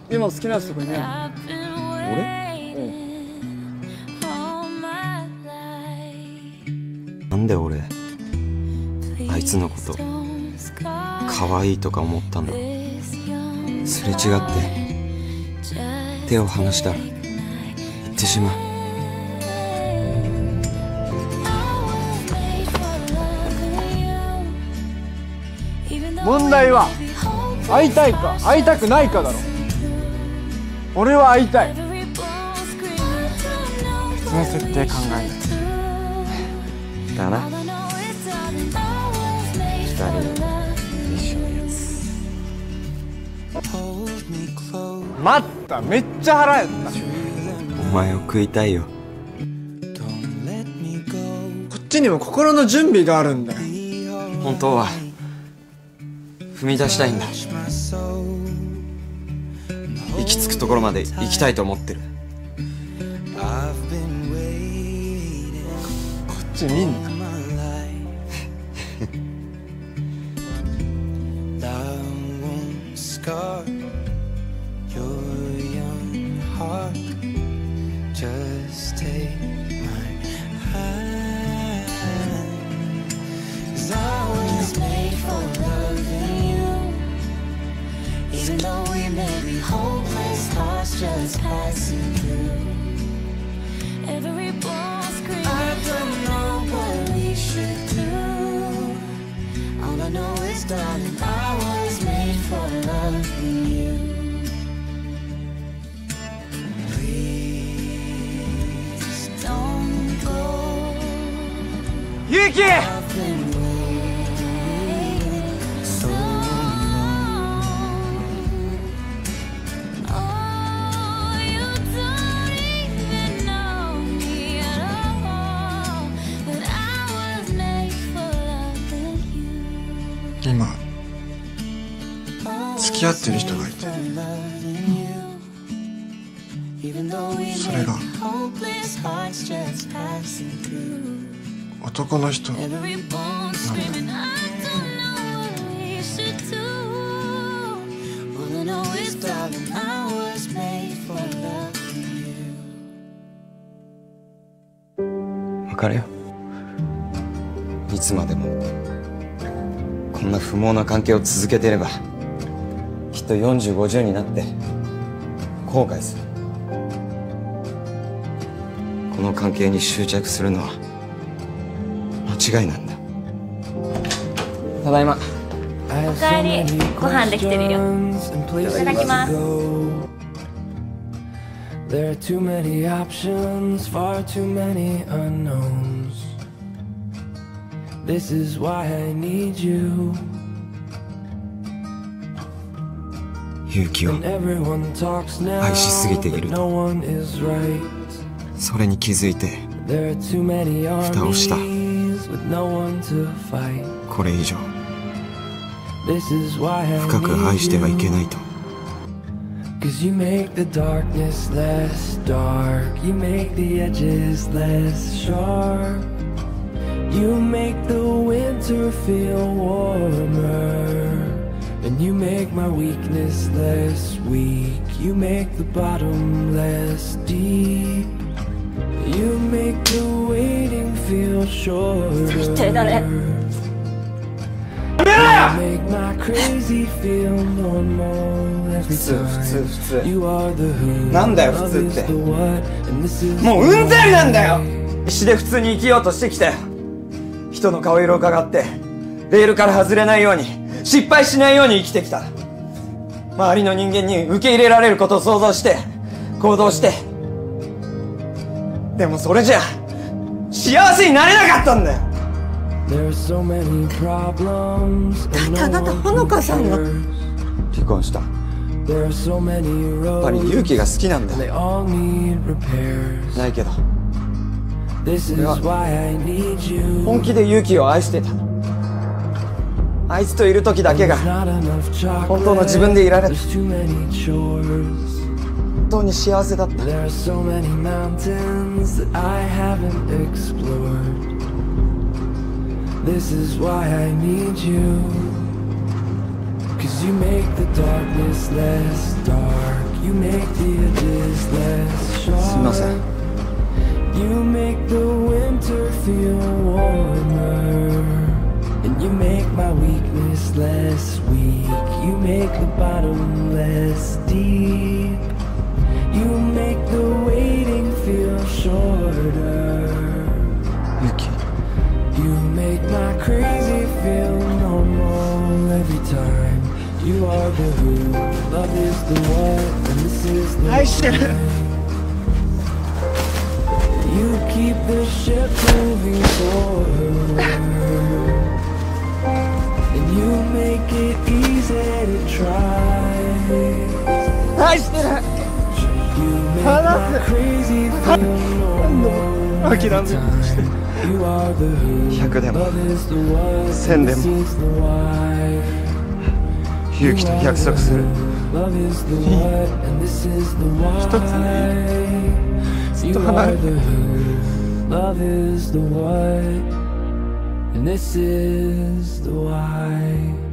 今好きなやつとかいね俺？なんで俺あいつのこと可愛いとか思ったんだろう。すれ違って手を離したら行ってしまう。 問題は会いたいか会いたくないかだろ。俺は会いたい。別の設定考えるだな。二人一緒のやつ。 待った、めっちゃ腹減った。 お前を食いたいよ。 こっちにも心の準備があるんだよ。 本当は踏み出したいんだ。行き着くところまで行きたいと思ってる。 こっちにいんだ。 Even though we may be hopeless, hearts just passing through. Every ball screaming, I don't know what we should do. All I know is, darling, I was made for loving you. Please don't go. Yuki!今付き合ってる人がいて、それが男の人なんだ。 別れよ。いつまでもこんな不毛な関係を続けてればきっと40、50になって後悔する。この関係に執着するのは間違いなんだ。ただいま。 おかえり。ご飯できてるよ。いただきます。 There are too many options, far too many unknowns. This is why I need you. 勇気を And everyone talks now, 愛しすぎている but と no one is right. それに気づいて There are too many 蓋をした。 armies with no one to fight. これ以上 This is why I 深く愛してはいけ need ないと。 Cause you make the darkness less dark. You make the edges less sharp. You make the winter feel warmer. And you make my weakness less weak. You make the bottom less deep. You make the waiting feel shorter. You make my crazy feel normal every time. You are the who, なんだよ普通って。 love is the what, and this is もううんざりなんだよ。必死で普通に生きようとしてきたよ。人の顔色を伺ってレールから外れないように失敗しないように生きてきた。周りの人間に受け入れられることを想像して行動して、でもそれじゃ幸せになれなかったんだよ。 There are so many problems, だっ and てあなた no ほ one のかさんが cares. 離婚した。 There are so many やっぱり roads, 勇気が好きなんだ and they all need repairs. ないけど This is why I need you. 本気で勇気を愛してた。あいつといる時だけが Not enough chocolate. 本当の自分でいられる。 There's too many chores. 本当に幸せだった。 There are so many mountains that I haven't explored. This is why I need you. Cause you make the darkness less dark. You make the edges less すみませ sharp. ん You make the winter feel warmer. And you make my weakness less weak. You make the bottom less deep. You make the waiting feel shorter. Yuki You make my crazy feel normal every time. You are the who, love is the what, and this is the 愛してる You keep the ship moving forward. And you make it easy to try. 愛してる You make my crazy feel normal every time. You are the who, 100でも love is the what, 1000で this も is the why. 勇気と約束する Love is the what, and this is the why. 一つずっと離れて Love is the what, and this is the why.